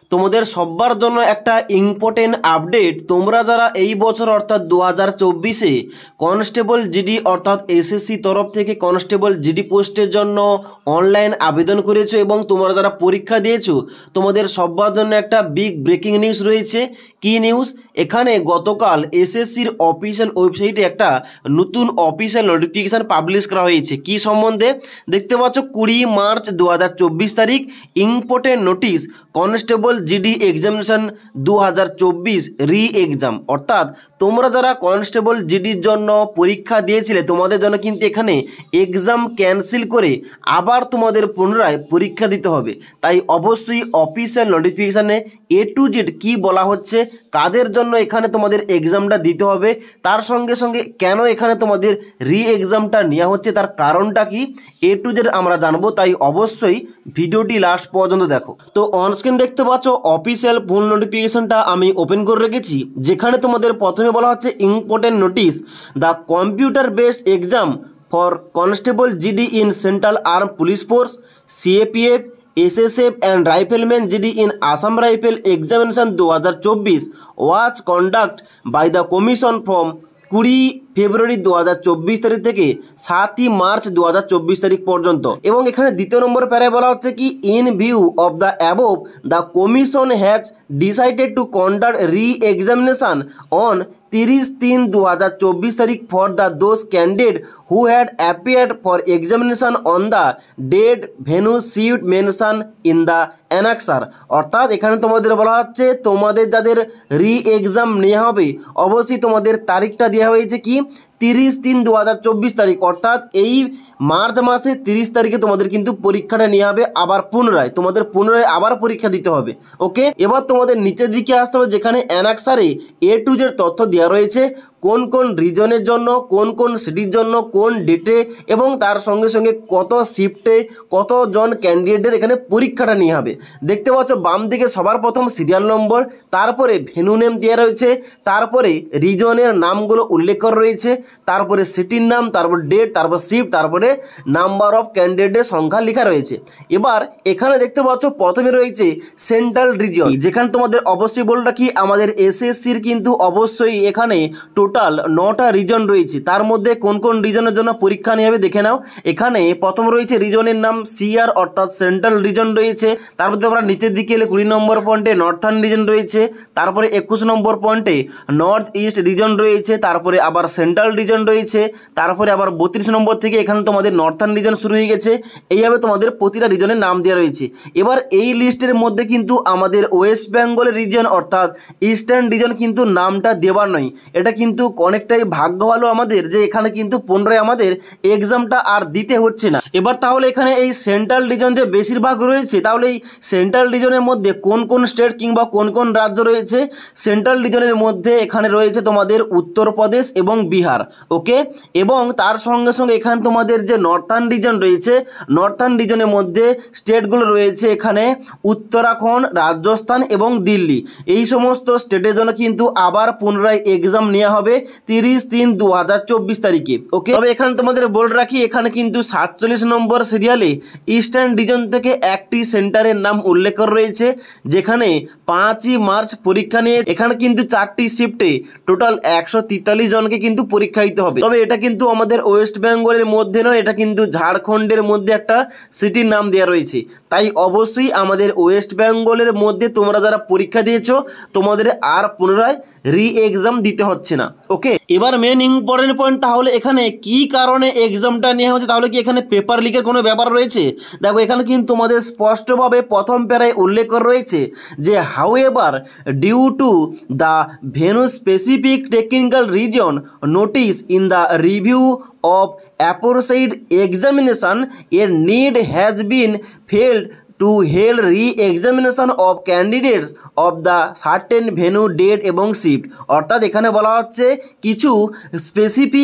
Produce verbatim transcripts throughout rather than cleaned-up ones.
তোমাদের সবার জন্য একটা ইম্পর্টেন্ট আপডেট। তোমরা যারা এই বছর অর্থাৎ দু হাজার চব্বিশে কনস্টেবল জিডি অর্থাৎ এসএসসি তরফ থেকে কনস্টেবল জিডি পোস্টের জন্য অনলাইন আবেদন করেছো এবং তোমরা যারা পরীক্ষা দিয়েছো, তোমাদের সবার জন্য একটা বিগ ব্রেকিং নিউজ রয়েছে। কি নিউজ? এখানে গতকাল এসএসসির অফিসিয়াল ওয়েবসাইটে একটা নতুন অফিসিয়াল নোটিফিকেশান পাবলিশ করা হয়েছে। কি সম্বন্ধে? দেখতে পাচ্ছ কুড়ি মার্চ দু হাজার চব্বিশ তারিখ important notice constable GD examination দু হাজার চব্বিশ রি এক্সাম। অর্থাৎ তোমরা যারা কনস্টেবল জিডির জন্য পরীক্ষা দিয়েছিলে তোমাদের জন্য কিন্তু এখানে এক্সাম ক্যান্সেল করে আবার তোমাদের পুনরায় পরীক্ষা দিতে হবে। তাই অবশ্যই অফিসিয়াল নোটিফিকেশানে এ টু জেড কী বলা হচ্ছে, কাদের জন্য এখানে তোমাদের এক্সামটা দিতে হবে, তার সঙ্গে সঙ্গে কেন এখানে তোমাদের রি এক্সামটা নেওয়া হচ্ছে, তার কারণটা কি, এ টু জেড আমরা জানবো। তাই অবশ্যই ভিডিওটি লাস্ট পর্যন্ত দেখো। তো অনস্ক্রিন দেখতে পাচ্ছ অফিসিয়াল ফুল নোটিফিকেশনটা আমি ওপেন করে রেখেছি, যেখানে তোমাদের প্রথমে বলা হচ্ছে important notice, the computer based exam for constable GD in central arm police force CAPF SSF and rifleman GD in Assam rifle examination দু হাজার চব্বিশ was conduct by the commission from কুড়ি ফেব্রুয়ারি দু হাজার চব্বিশ তারিখ থেকে সাতই মার্চ দু হাজার চব্বিশ তারিখ পর্যন্ত। এবং এখানে দ্বিতীয় নম্বর প্যারায় বলা হচ্ছে কি, in view of the above the commission has decided to conduct re examination on তিরিশ তিন দু হাজার চব্বিশ তারিখ for the those candidate who had appeared for examination on the date venue seat mention in the annexure. অর্থাৎ এখানে তোমাদের বলা হচ্ছে তোমাদের যাদের রি এক্সাম নেওয়া হবে অবশ্যই তোমাদের তারিখটা দেওয়া হয়েছে কি তিরিশ তিন দু হাজার চব্বিশ তারিখ, অর্থাৎ এই মার্চ মাসে তিরিশ তারিখে তোমাদের কিন্তু পরীক্ষাটা নেওয়া হবে। আবার পুনরায় তোমাদের পুনরায় আবার পরীক্ষা দিতে হবে। ওকে, এবার তোমাদের নিচের দিকে আসতে হবে, যেখানে অ্যানাক্সারে এ টু জেড তথ্য দেওয়া রয়েছে, কোন কোন রিজনের জন্য, কোন কোন সিটির জন্য, কোন ডেটে এবং তার সঙ্গে সঙ্গে কত শিফটে কতজন ক্যান্ডিডেটের এখানে পরীক্ষাটা নিয়ে হবে। দেখতে পাচ্ছ বাম দিকে সবার প্রথম সিরিয়াল নম্বর, তারপরে ভেনু নেম দেওয়া রয়েছে, তারপরে রিজনের নামগুলো উল্লেখ করা রয়েছে, তারপরে সিটির নাম, তারপর ডেট, তারপর শিফট, তারপরে নাম্বার অফ ক্যান্ডিডেটের সংখ্যা লেখা রয়েছে। এবার এখানে দেখতে পাচ্ছ প্রথমে রয়েছে সেন্ট্রাল রিজন, যেখানে তোমাদের অবশ্যই বলে রাখি আমাদের এসএসসির কিন্তু অবশ্যই এখানে টোটাল নটা রিজন রয়েছে। তার মধ্যে কোন কোন রিজনের জন্য পরীক্ষা নিয়ে হবে দেখে নাও। এখানে প্রথম রয়েছে রিজনের নাম সিআর অর্থাৎ সেন্ট্রাল রিজন রয়েছে। তার মধ্যে আমরা নিচের দিকে এলে কুড়ি নম্বর পয়েন্টে নর্থার্ন রিজন রয়েছে, তারপরে একুশ নম্বর পয়েন্টে নর্থ ইস্ট রিজন রয়েছে, তারপরে আবার সেন্ট্রাল রিজন রয়েছে, তারপরে আবার বত্রিশ নম্বর থেকে এখানে তোমাদের নর্থার্ন রিজন শুরু হয়ে গেছে। এইভাবে তোমাদের প্রতিটা রিজনের নাম দেওয়া রয়েছে। এবার এই লিস্টের মধ্যে কিন্তু আমাদের ওয়েস্ট বেঙ্গলের রিজন অর্থাৎ ইস্টার্ন রিজন কিন্তু নামটা দেওয়ার নয়। এটা কিন্তু অনেকটাই ভাগ্য ভালো আমাদের যে এখানে কিন্তু পুনরায় আমাদের এক্সামটা আর দিতে হচ্ছে না। এবার তাহলে এখানে এই সেন্ট্রাল রিজন যে বেশিরভাগ রয়েছে, তাহলে এই সেন্ট্রাল রিজনের মধ্যে কোন কোন স্টেট কিংবা কোন কোন রাজ্য রয়েছে? সেন্ট্রাল রিজনের মধ্যে এখানে রয়েছে তোমাদের উত্তরপ্রদেশ এবং বিহার। ওকে, এবং তার সঙ্গে সঙ্গে এখানে তোমাদের যে নর্থার্ন রিজন রয়েছে, নর্থার্ন রিজনের মধ্যে স্টেটগুলো রয়েছে এখানে উত্তরাখণ্ড, রাজস্থান এবং দিল্লি। এই সমস্ত স্টেটের জন্য কিন্তু আবার পুনরায় এক্সাম নেওয়া হবে তিরিশ তিন দু হাজার চব্বিশ তারিখে। ওকে, তবে এখানে তোমাদের বলে রাখি এখানে কিন্তু সাতচল্লিশ নম্বর সিরিয়ালে ইস্টার্ন রিজন থেকে একটি সেন্টারের নাম উল্লেখ করা রয়েছে, যেখানে পাঁচই মার্চ পরীক্ষা নিয়ে এখানে কিন্তু চারটি শিফটে টোটাল একশো তেতাল্লিশ জনকে কিন্তু পরীক্ষা দিতে হবে। তবে এটা কিন্তু আমাদের ওয়েস্ট বেঙ্গলের মধ্যে নয়, এটা কিন্তু ঝাড়খণ্ডের মধ্যে একটা সিটির নাম দেওয়া রয়েছে। তাই অবশ্যই আমাদের ওয়েস্ট বেঙ্গলের মধ্যে তোমরা যারা পরীক্ষা দিয়েছো তোমাদের আর পুনরায় রি এক্সাম দিতে হচ্ছে না। ওকে, এবার মেন ইম্পর্টেন্ট পয়েন্ট, তাহলে এখানে কি কারণে এক্সামটা নেওয়া হচ্ছে? তাহলে কি এখানে পেপার লিকের কোনো ব্যাপার রয়েছে? দেখো এখানে কিন্তু তোমাদের স্পষ্টভাবে প্রথম প্যারায় উল্লেখ করা রয়েছে যে however due to the venue specific technical reason notice in the review of aforesaid examination, a need has been felt to hold re-examination of candidates of the certain venue, date এবং শিফট। অর্থাৎ এখানে বলা হচ্ছে কিছু specific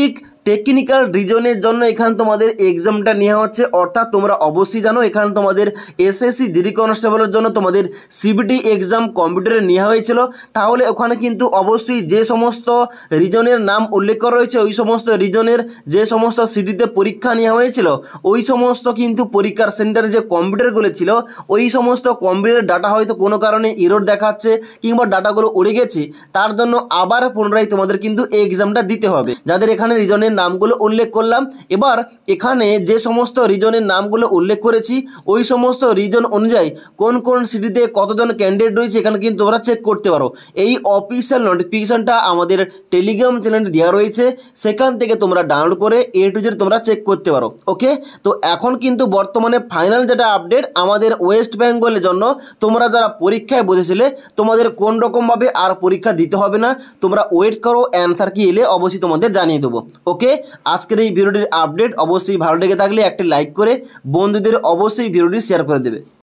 technical রিজনের জন্য এখানে তোমাদের এক্সামটা নেওয়া হচ্ছে, অর্থাৎ তোমরা অবশ্যই জানো এখানে তোমাদের এসএসসি জিডি কনস্টেবলের জন্য তোমাদের সিবিটি এক্সাম কম্পিউটারে নেওয়া হয়েছিল। তাহলে ওখানে কিন্তু অবশ্যই যে সমস্ত রিজনের নাম উল্লেখ করা হয়েছে ওই সমস্ত রিজনের যে সমস্ত সিটিতে পরীক্ষা নেওয়া হয়েছিল ওই সমস্ত কিন্তু পরীক্ষার সেন্টারে যে কম্পিউটারগুলো ছিল ওই সমস্ত কম্পিউটারের ডাটা হয়তো কোনো কারণে এরর দেখাচ্ছে কিংবা ডাটাগুলো উড়ে গেছে, তার জন্য আবার পুনরায় তোমাদের কিন্তু এই এক্সামটা দিতে হবে। যাদের এখানে রিজনের নামগুলো উল্লেখ করলাম, এবার এখানে যে সমস্ত রিজনের নামগুলো উল্লেখ করেছি ওই সমস্ত রিজন অনুযায়ী কোন কোন সিটিতে কতজন ক্যান্ডিডেট রয়েছে এখানে কিন্তু তোমরা চেক করতে পারো। এই অফিসিয়াল নোটিফিকেশনটা আমাদের টেলিগ্রাম চ্যানেলে দেওয়া রয়েছে, সেখান থেকে তোমরা ডাউনলোড করে এ টু জেড তোমরা চেক করতে পারো। ওকে, তো এখন কিন্তু বর্তমানে ফাইনাল যেটা আপডেট আমাদের ওয়েস্ট বেঙ্গলের জন্য, তোমরা যারা পরীক্ষায় বসেছিলে তোমাদের কোন রকমভাবে আর পরীক্ষা দিতে হবে না, তোমরা ওয়েট করো, অ্যান্সার কি এলে অবশ্যই তোমাদের জানিয়ে দেবো। ওকে, আজকের এই ভিডিওটির আপডেট অবশ্যই ভালো লেগে থাকলে একটি লাইক করে বন্ধুদের অবশ্যই ভিডিওটি শেয়ার করে দেবে।